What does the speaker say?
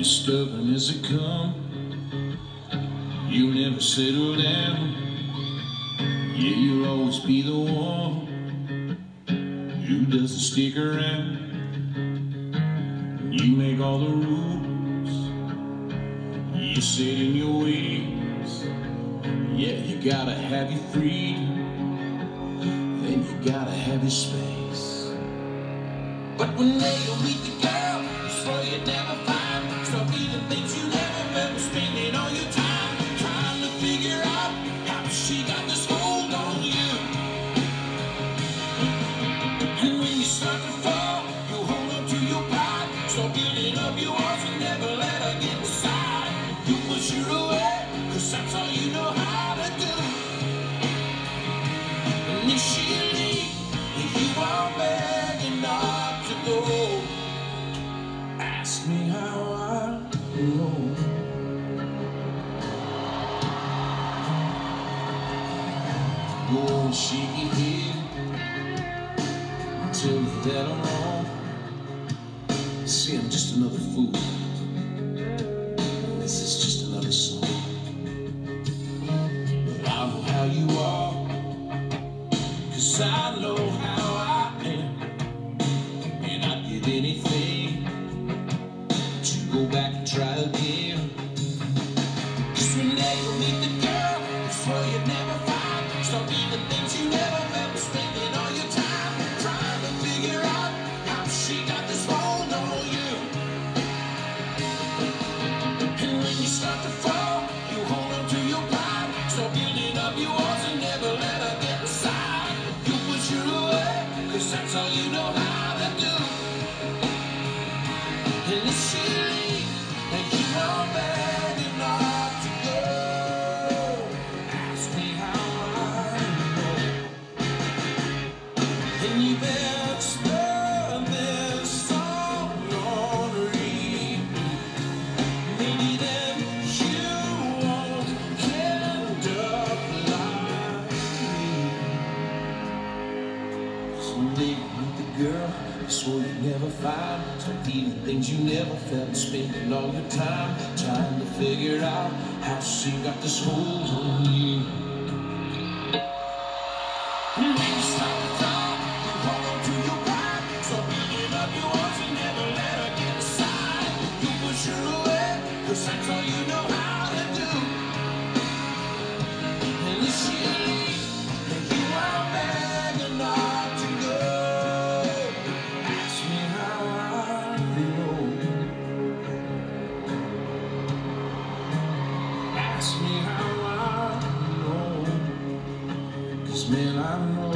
stubborn as they come. You never settle down. Yeah, you'll always be the one who doesn't stick around. You make all the rules, you sit in your ways. Yeah, you gotta have your freedom, then you gotta have your space. But when they don't meet the girl, you swear you never find. Start feeling things you never felt, spending all your time trying to figure out how she got this hold on you. And when you start to fall, you hold on to your pride. Start building up your walls and never let her get inside. You push her away, 'cause that's all you know how to do. And if she leaves, if you are begging not to go, ask me how I know. Go on, shake your head, tell me that I'm wrong. See, I'm just another fool. This is just another song. But I know how you are, 'cause I know how I am. And I'd give anything to go back and try again. 'Cause when they don't meet the girl, you swear you'd never find. Start doing things you never felt, spending all your time trying to figure out how she got this hold on you. And when you start to fall, you hold on to your pride. Start building up your walls and never let her get inside. You push her away, 'cause that's all you know how to do. And if she leaves, and you are begging not to go, ask me how I know. And you better spell this song on repeat. Maybe then you won't end up like me. Someday you meet the girl you swore you'd never find. Start feeling things you never felt, spending all your time trying to figure out how she got this hold on you. And when you start to fall, you hold on to your pride. Start building up your walls and never let her get inside. You push her away, 'cause that's all you know how to do. And if she leaves, then you are begging not to go. Ask me how I know. Ask me how I know. 'Cause man, I know.